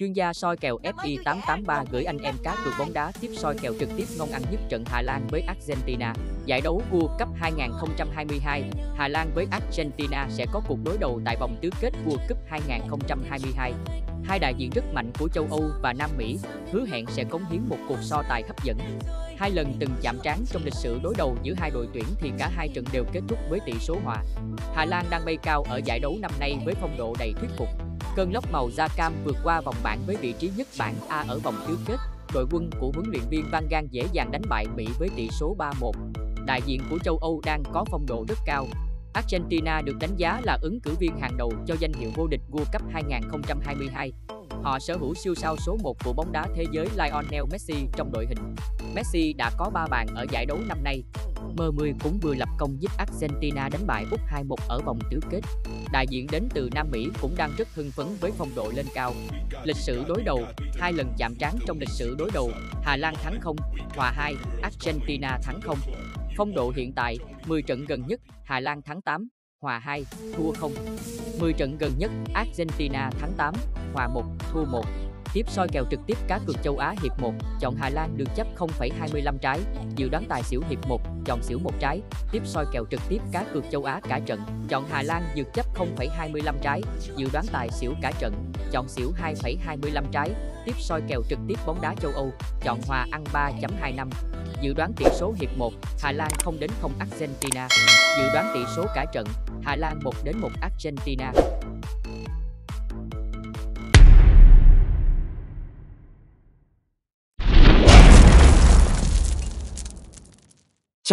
Chuyên gia soi kèo FI883 gửi anh em cá cược bóng đá tiếp soi kèo trực tiếp ngon ăn nhất trận Hà Lan với Argentina. Giải đấu World Cup 2022, Hà Lan với Argentina sẽ có cuộc đối đầu tại vòng tứ kết World Cup 2022. Hai đại diện rất mạnh của châu Âu và Nam Mỹ hứa hẹn sẽ cống hiến một cuộc so tài hấp dẫn. Hai lần từng chạm trán trong lịch sử đối đầu giữa hai đội tuyển thì cả hai trận đều kết thúc với tỷ số hòa. Hà Lan đang bay cao ở giải đấu năm nay với phong độ đầy thuyết phục. Cơn lốc màu da cam vượt qua vòng bảng với vị trí nhất bảng A ở vòng tứ kết. Đội quân của huấn luyện viên Van Gaal dễ dàng đánh bại Mỹ với tỷ số 3-1. Đại diện của châu Âu đang có phong độ rất cao. Argentina được đánh giá là ứng cử viên hàng đầu cho danh hiệu vô địch World Cup 2022. Họ sở hữu siêu sao số 1 của bóng đá thế giới Lionel Messi trong đội hình. Messi đã có 3 bàn ở giải đấu năm nay. M10 cũng vừa lập công giúp Argentina đánh bại Úc 2-1 ở vòng tứ kết. Đại diện đến từ Nam Mỹ cũng đang rất hưng phấn với phong độ lên cao. Lịch sử đối đầu, hai lần chạm trán trong lịch sử đối đầu, Hà Lan thắng 0, hòa 2, Argentina thắng 0. Phong độ hiện tại, 10 trận gần nhất, Hà Lan thắng 8, hòa 2, thua 0. 10 trận gần nhất, Argentina thắng 8, hòa 1, thua 1. Tiếp soi kèo trực tiếp cá cược châu Á hiệp 1, chọn Hà Lan được chấp 0,25 trái, dự đoán tài xỉu hiệp 1, chọn xỉu 1 trái. Tiếp soi kèo trực tiếp cá cược châu Á cả trận, chọn Hà Lan vượt chấp 0,25 trái, dự đoán tài xỉu cả trận, chọn xỉu 2,25 trái. Tiếp soi kèo trực tiếp bóng đá châu Âu, chọn hòa ăn 3.25. Dự đoán tỷ số hiệp 1, Hà Lan 0-0 Argentina. Dự đoán tỷ số cả trận, Hà Lan 1-1 Argentina.